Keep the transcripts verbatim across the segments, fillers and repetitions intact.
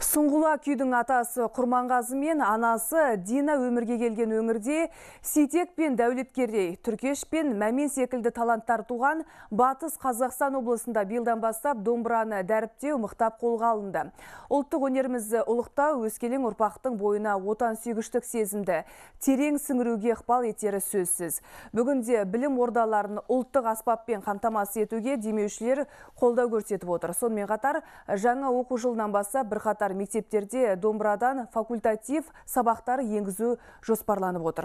Сұңғыла күйдің атасы Құрманғазы мен анасы Дина өмірге келген өңірде Сейтек пен Дәулеткерей, Түркеш пен Мәмен секілді таланттар туған Батыс Қазақстан облысында биылдан бастап домбыраны дәріптеу мықтап қолға алынды. Ұлттық өнерімізді ұлықтау өскелең ұрпақтың бойына отансүйгіштік сезімді терең сіңіруге ықпал етері сөзсіз. Бүгінде білім ордаларын ұлттық аспаппен қамтамасыз етуге демеушілер қолдау көрсетіп отыр. Сонымен қатар жаңа оқу жылынан бастап бірқатар мектептерде домбырадан факультатив сабақтар енгізу жоспарланып отыр.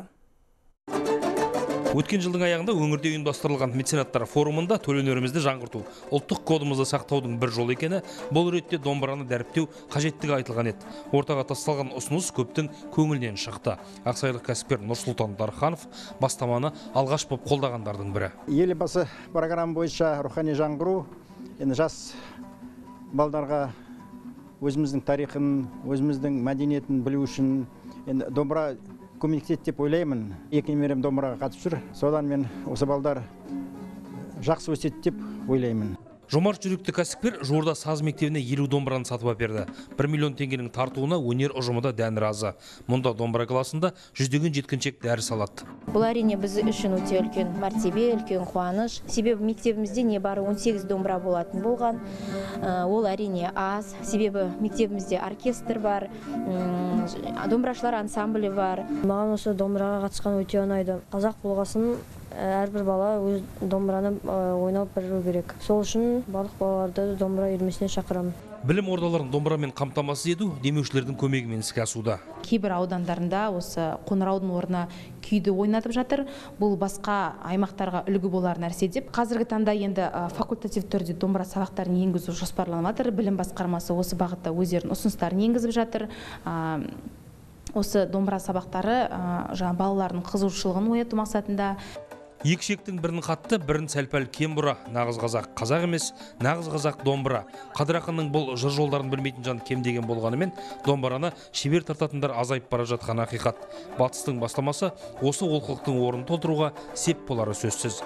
Өткен жылдың аяғында өңірде ұйымдастырылған меценаттар форумында төл өнерімізді жаңғырту, ұлттық кодымызды сақтаудың бір жолы екені, бұл ретте домбыраны дәріптеу қажеттігі айтылған еді. Ортаға тасталған ұсыныс көптің көңілінен шықты. Ақсайлық кәсіпкер Нұрсұлтан Дарханов бастаманы алғаш боп қолдағандардың бірі. Елбасы программа бойынша рухани жаңғыру, енді жас балдарға өзіміздің тарихын, өзіміздің мәдениетін білу үшін енді домбыра көмектеседі деп ойлаймын. Екі немерем домбыраға қатысып жүр. Содан мен осы балдар жақсы өседі деп ойлаймын. Жомарт жүректі кәсіпкер жуырда саз мектебіне елу домбыраны сатып әперді. бір миллион теңгенің тартуына өнер ұжымы да дән разы. Мұнда домбыра класында жүздеген жеткіншек дәріс алады. Бұл әрине біз үшін өте үлкен мәртебе, үлкен қуаныш. Себебі мектебімізде не бары он сегіз домбыра болатын болған. Ол әрине аз. Себебі мектебімізде оркестр бар, домбырашылар ансамблі бар. Маған осы домбыраға қатысқан өте ұнайды. Қазақ болғасын әрбір бала өз домбыраны ойнап білу керек. Сол үшін барлық балаларды домбыра үйірмесіне шақырамын. Білім ордаларын домбырамен қамтамасыз ету демеушілердің көмегімен іске асуда. Кейбір аудандарында осы қоңыраудың орнына күйді ойнатып жатыр. Бұл басқа аймақтарға үлгі болар нәрсе деп. Қазіргі таңда енді факультатив түрде домбыра сабақтарын енгізу жоспарланып жатыр. Білім басқармасы осы бағытта өздерінің ұсыныстарын енгізіп жатыр. Осы домбыра сабақтары жаңа балалардың қызығушылығын ояту мақсатында. Екі шектің бірін қатты, бірін сәл-пәл кем бұра. Нағыз қазақ қазақ емес, нағыз қазақ домбыра. Қадыр ақынның бұл жыр жолдарын білмейтін жан кем деген болғанымен, домбыраны шебер тартатындар азайып бара жатқан ақиқат. Батыстың бастамасы осы олқылықтың орнын толтыруға сеп болары сөзсіз.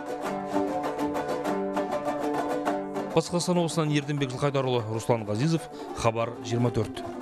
Батыс Қазақстан облысынан Ерденбек Жылқайдарұлы, Руслан Ғазизов, Хабар жиырма төрт.